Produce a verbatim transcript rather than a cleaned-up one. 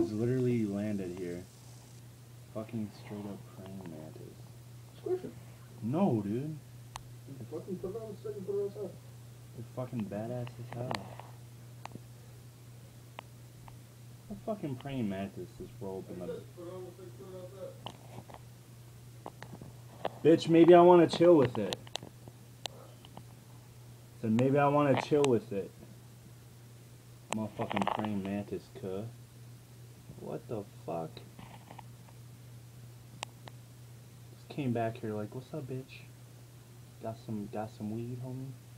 just literally landed here. Fucking straight up praying mantis. Squish it. No, dude. Fucking put it on the stick and put it outside. They're fucking badass as hell. A fucking praying mantis just rolled in the... Put it on the stick, put it outside. Bitch, maybe I want to chill with it. So maybe I want to chill with it. Motherfucking praying mantis, cuh. What the fuck? Just came back here like, what's up, bitch? Got some, got some weed, homie?